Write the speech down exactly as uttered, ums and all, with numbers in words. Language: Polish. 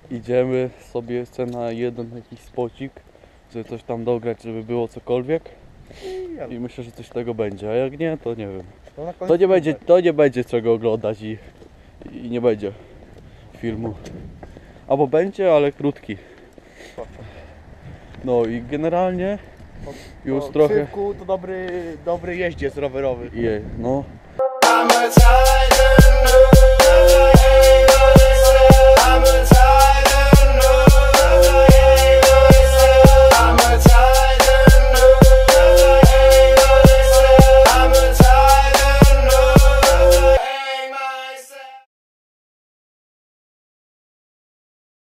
idziemy sobie jeszcze na jeden jakiś spocik, żeby coś tam dograć, żeby było cokolwiek. I myślę, że coś z tego będzie, a jak nie, to nie wiem. To nie będzie, to nie będzie czego oglądać i, i nie będzie filmu. Albo będzie, ale krótki. No i generalnie już no, trochę... Szybku to dobry, dobry jeździec rowerowy. Je, no.